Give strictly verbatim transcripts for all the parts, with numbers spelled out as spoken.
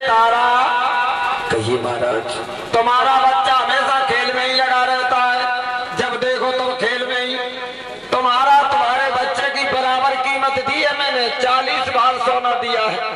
तारा। कहिए महाराज। तुम्हारा बच्चा हमेशा खेल में ही लगा रहता है, जब देखो तो खेल में ही। तुम्हारा तुम्हारे बच्चे की बराबर कीमत दी है मैंने, चालीस बार सोना दिया है।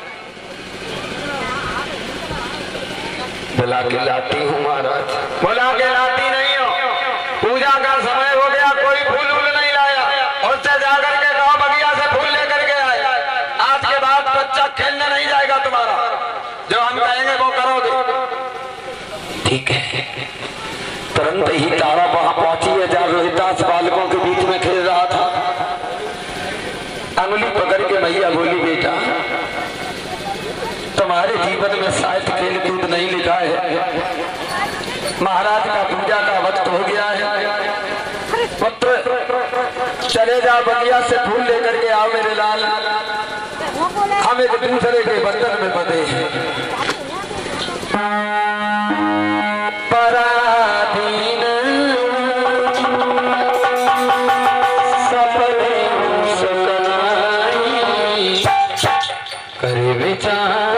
बुला के लाती हूँ महाराज। बुला के लाती नहीं हो, पूजा का समय हो गया, कोई फूल वूल नहीं लाया, उससे जाकर के कहो बगिया से फूल लेकर के आए। आज के बाद बच्चा खेलने नहीं जाएगा तुम्हारा, जो हम कहेंगे वो करोगे। ठीक है। तुरंत ही तारा वहां पहुंची है जहां रोहिदास बालकों के बीच में खेल रहा था। अंगुली पकड़ के मैया बोली, बेटा तुम्हारे जीवन में शायद खेल कूद नहीं लिखा है, महाराज का पूजा का वक्त हो गया है। पुत्र चले जाओ, बगिया से फूल लेकर के आओ मेरे लाल, हम एक दूसरे के बंधन में बंधे हैं। पराधीन सपने सुकनाई, करे विचार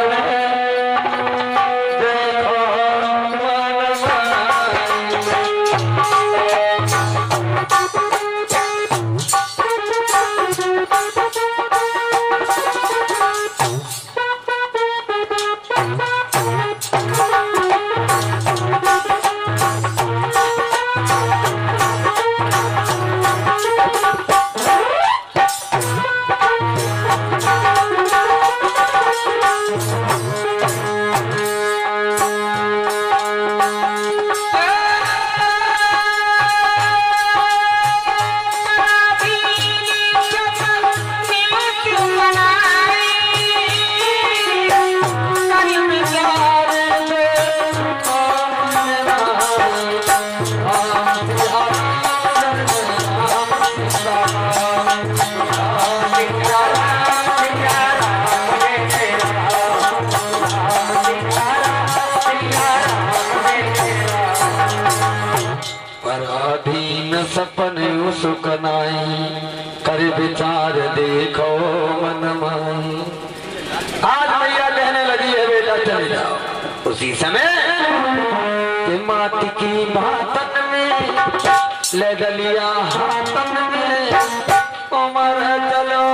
सपने सुकनाई, कर विचार देखो मन माई। आज मैया कहने लगी है बेटा चले जाओ। उसी समय कि माटी की बातन में ले गलिया हाथन में, उमर चलो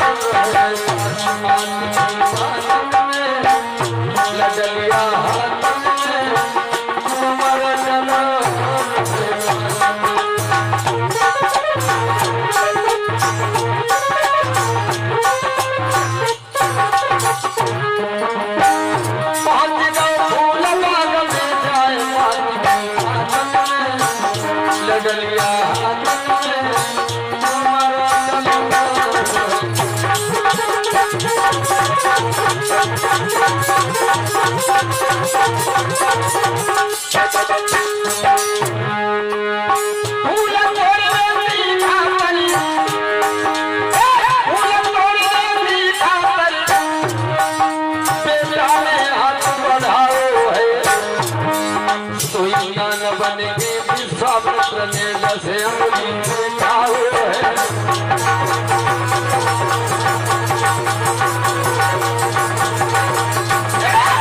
ले गलिया हाथन में, उमर चलो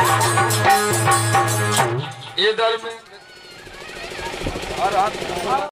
इधर में